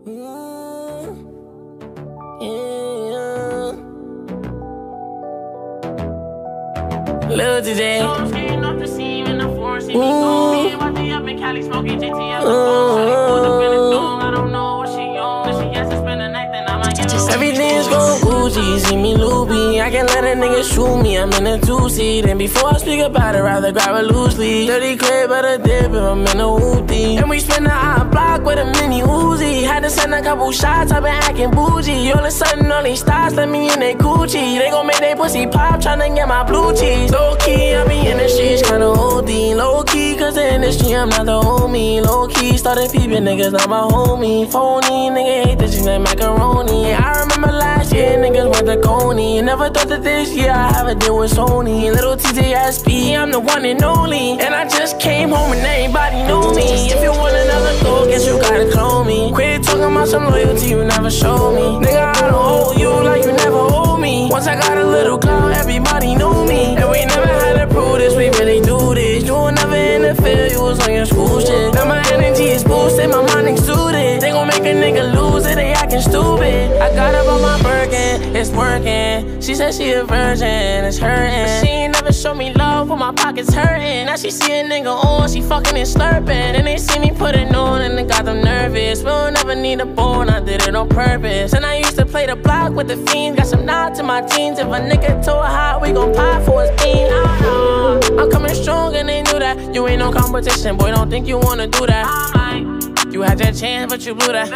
Lil Tjay. Everything's going Gucci, see me loopy. I can't let a nigga shoot me, I'm in a two-seat. And before I speak about it, rather grab it loosely. 30 clip at a dip if I'm in a hoopty. And we spin the hot block with a mini Uzi. Had to send a couple shots, I been acting bougie. All of a sudden all these stars let me in they Gucci. They gon' make they pussy pop, tryna get my blue cheese. Low-key, I be in the streets kinda OD. Low-key, cause the industry, I'm not the homie. Low-key, started peeping niggas, not my homie. Phony, nigga hate this shit like macaroni. I remember last year, niggas went to Coney. Never thought that this year I have a deal with Sony. Lil Tjay, I'm the one and only. And I just came home and everybody knew me. If you want another go, guess you gotta clone me. Quit talking about some loyalty you never showed me. Nigga, I don't owe you like you never owe me. Once I got a little clout, everybody knew me. And we never had to prove this, we really do this. You will never interfere, you was on your school shit. Now my energy is boosted, my mind exuded. They gon' make a nigga lose it, they acting stupid. I got up on my Birkin, it's working. She said she a virgin, it's hurting. But she ain't never show me love when my pockets hurting. Now she see a nigga on, she fucking and slurping. And they see me put it on and it got them nervous. We don't ever need a bone, I did it on purpose. And I used to play the block with the fiends. Got some nods in my jeans. If a nigga too hot, we gon' pop for his bean. I'm coming strong and they knew that. You ain't no competition, boy, don't think you wanna do that. You had your chance, but you blew that.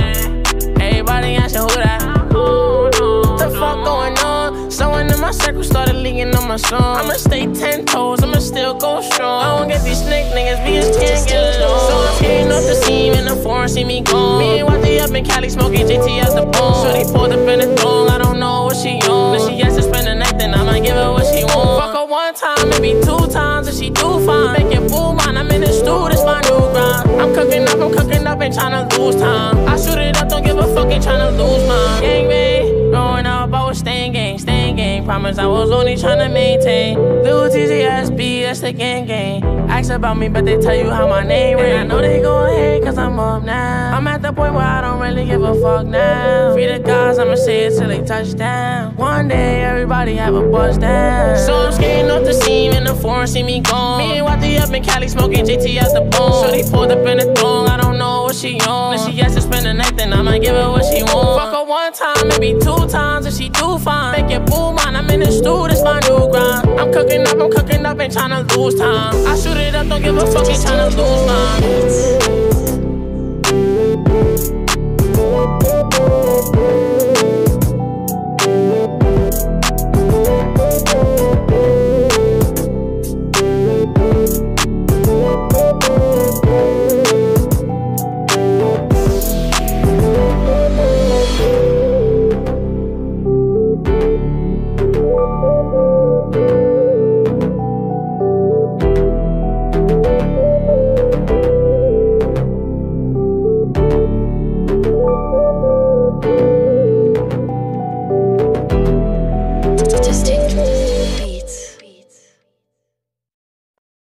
Everybody asking who that. What the fuck going on? Someone in my circle started leaking on my song. I'ma stay 10 toes, I'ma still go strong. I don't get these snake niggas, we just can't get along. So I'm skating off the scene in the foreign, see me gone. Me and Watty up in Cali smoking JT out the bone. Shorty pulled up in the thong, I don't know what she on. If she has to spend the night, then I might give her what she want. Fuck her one time, maybe 2 times, if she do fine. Make it boo mine, I'm in the stew, this my new grind. I'm cooking up, ain't tryna lose time. I shoot it up, don't give a fuck, ain't tryna lose mine. Gang bang, growing up, I was staying gang. Promise I was only tryna maintain. Lil Tjay, that's the gang. Ask about me, but they tell you how my name ring. I know they gon' hate, cause I'm up now. I'm at the point where I don't really give a fuck now. Free the guys, I'ma say it till they touch down. One day, everybody have a buzz down. So I'm skating off the scene in the foreign, see me gone. Me and Watty up in Cali smoking JT out the bone. Shorty pulled up in the thong, I don't know what she on. If she has to spend the night, then I might give her what she want. Fuck her one time, maybe 2 times, if she do fine. Make it boo mine, I'm in the stew, this my new grind. I'm cooking up, ain't tryna lose time. I shoot it up, don't give a fuck, ain't tryna lose mine.